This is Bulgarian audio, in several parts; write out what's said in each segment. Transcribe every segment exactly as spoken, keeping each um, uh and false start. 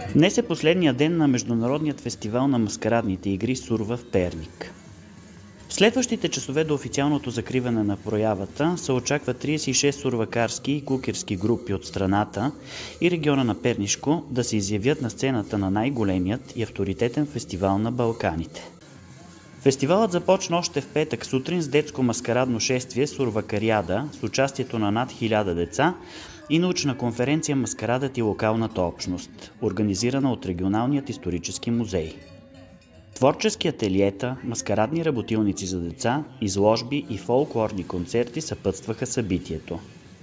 Днес е последния ден на Международният фестивал на маскарадните игри Сурва в Перник. В следващите часове до официалното закриване на проявата се очаква тридесет и шест сурвакарски и кукерски групи от страната и региона на Пернишко да се изявят на сцената на най-големият и авторитетен фестивал на Балканите. Фестивалът започна още в петък сутрин с детско маскарадно шествие Сурвакариада с участието на над хиляда деца и научна конференция "Маскарадът и локалната общност", организирана от Регионалният исторически музей. Творчески ателиета, маскарадни работилници за деца, изложби и фолклорни концерти съпътстваха събитието.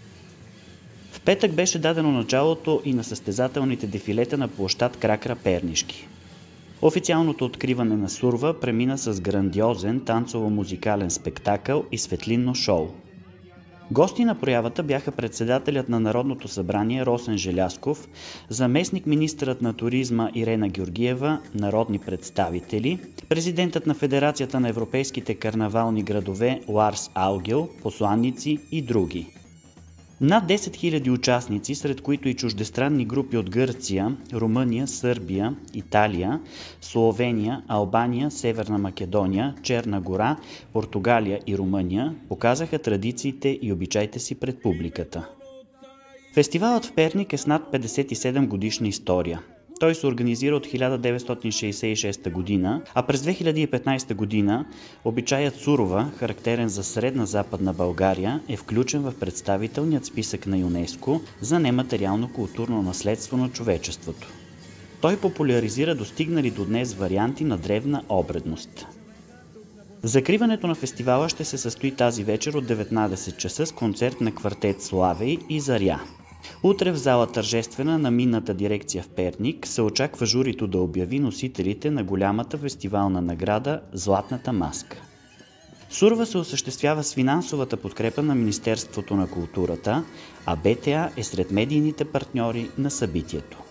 В петък беше дадено началото и на състезателните дефилета на площад Кракра Пернишки. Официалното откриване на Сурва премина с грандиозен танцово-музикален спектакъл и светлинно шоу. Гости на проявата бяха председателят на Народното събрание Росен Желязков, заместник-министърът на туризма Ирена Георгиева, народни представители, президентът на Федерацията на европейските карнавални градове Ларс Алгел, посланици и други. Над десет хиляди участници, сред които и чуждестранни групи от Гърция, Румъния, Сърбия, Италия, Словения, Албания, Северна Македония, Черна гора, Португалия и Румъния, показаха традициите и обичаите си пред публиката. Фестивалът в Перник е с над петдесет и седем годишна история. Той се организира от хиляда деветстотин шейсет и шеста година, а през две хиляди и петнадесета година обичаят Сурова, характерен за средна западна България, е включен в представителният списък на ЮНЕСКО за нематериално културно наследство на човечеството. Той популяризира достигнали до днес варианти на древна обредност. Закриването на фестивала ще се състои тази вечер от деветнадесет часа с концерт на квартет Славей и Заря. Утре в зала Тържествена на Минната дирекция в Перник се очаква журито да обяви носителите на голямата фестивална награда "Златната маска". Сурва се осъществява с финансовата подкрепа на Министерството на културата, а БТА е сред медийните партньори на събитието.